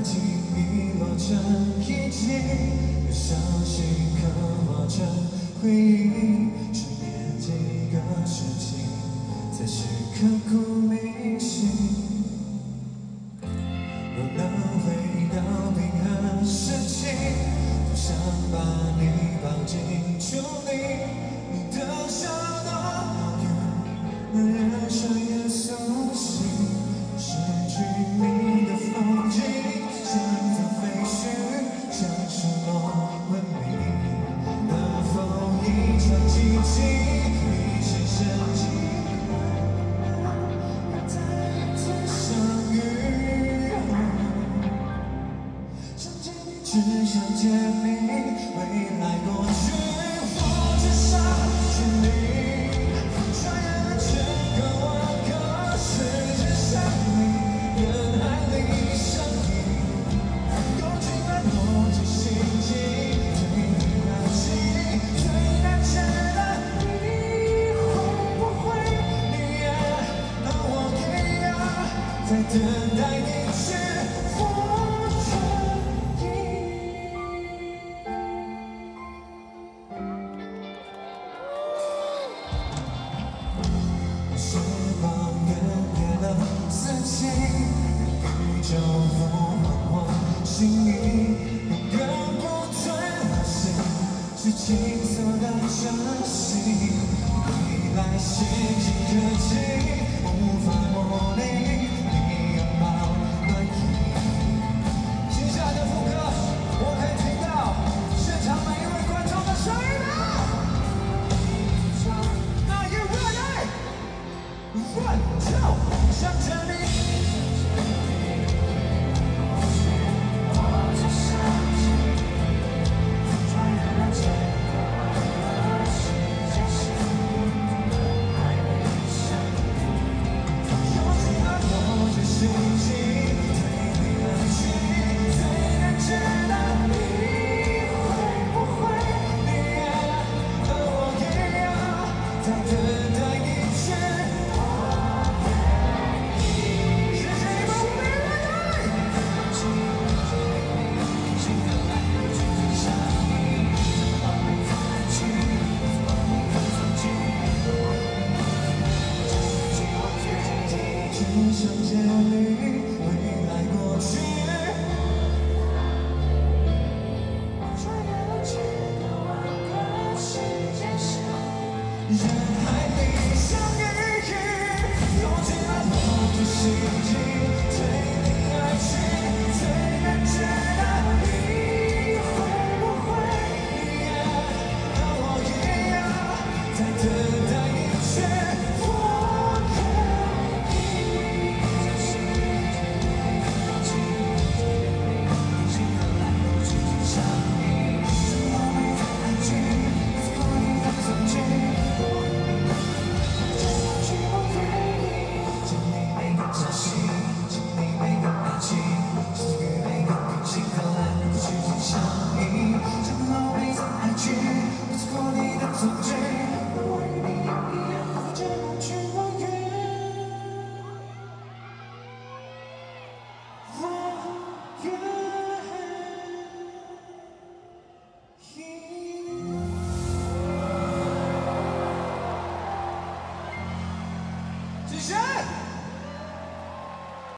情遗落成遗迹，又相信刻画成回忆。执念几个世纪，才是刻骨铭心。若能回到冰河时期，多想把你抱进处理。你的笑多遥远，人生也苏醒。 失去你的风景，像座废墟，像失落文明。能否一场奇迹，一线生机，让再次相遇？想见你，只想见你，未来过去，我只想见你。 穿越了整个万个世界上你，人海里相依，用尽了逻辑心机，对你好奇，最难解的你会不会你呀？我也要在等待你去我愿意。 时光远越了四季，宇宙复换我心意，永远不退的心是青涩的真心，未来先进科技。